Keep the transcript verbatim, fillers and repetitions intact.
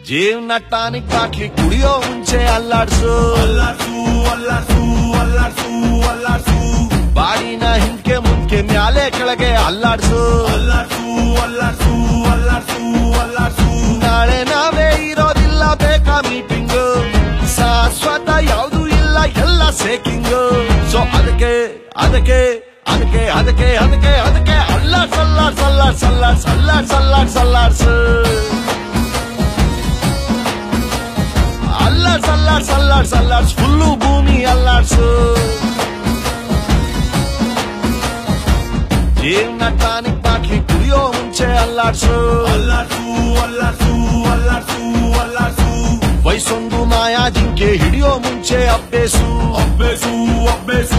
ಜೀವನಟ್ಟಾನಿಗೆ bottle ಕುಡಿಯೋ ಮುಂಚೆ ಅಲ್ಲಾಡ್ಸು ಅಲ್ಲಾಡ್ಸು ಅಲ್ಲಾಡ್ಸು ಅಲ್ಲಾಡ್ಸು ಅಲ್ಲಾಡ್ಸು ಬಾಡಿನ ಹಿಂಕೆ ಮುಂಕೆ ಮ್ಯಾಲೆ ಕೆಳಗೆ ಅಲ್ಲಾಡ್ಸು ಅಲ್ಲಾಡ್ಸು ಅಲ್ಲಾಡ್ಸು ಅಲ್ಲಾಡ್ಸು ಅಲ್ಲಾಡ್ಸು ನಾಳೆ ನಾವೇ ಇರೋದಿಲ್ಲ ಬೇಕಾ ಮೀಟಿಂಗ್ ಶಾಶ್ವತ ಯಾವುದು ಇಲ್ಲ ಎಲ್ಲ ಸೇಕಿಂಗ್ ಸೊ ಅದಕ್ಕೆ ಅದಕ್ಕೆ ಅದಕ್ಕೆ ಅದಕ್ಕೆ ಅದಕ್ಕೆ ಅದಕ್ಕೆ ಅಲ್ಲಾಡ್ಸ್ ಅಲ್ಲಾಡ್ಸ್ ಅಲ್ಲಾಡ್ಸ್ ಅಲ್ಲಾಡ್ಸ್ ಅಲ್ಲಾಡ್ಸ್ ಅಲ್ಲಾಡ್ಸ್ ಅಲ್ಲಾಡ್ಸು ಅಲ್ಲಾಡ್ಸ್ ಅಲ್ಲಾಡ್ಸ್ ಅಲ್ಲಾಡ್ಸ್ ಅಲ್ಲಾಡ್ಸ್ ಫುಲ್ಲು ಭೂಮಿ ಅಲ್ಲಾಡ್ಸು ಜೀವನಟ್ಟಾನಿಗೆ ಬಾಟ್ಲಿ ಕುಡಿಯೋ ಮುಂಚೆ ಅಲ್ಲಾಡ್ಸು ಅಲ್ಲಾಡ್ಸು ಅಲ್ಲಾಡ್ಸು ಅಲ್ಲಾಡ್ಸು ಅಲ್ಲಾಡ್ಸು ವಯಸ್ಸೊಂದು ಮಾಯಾ ಜಿಂಕೆ ಹಿಡಿಯೋ ಮುಂಚೆ ಅಪ್ಪೇಸು ಅಬ್ಬೇಸು ಅಬ್ಬೇಸು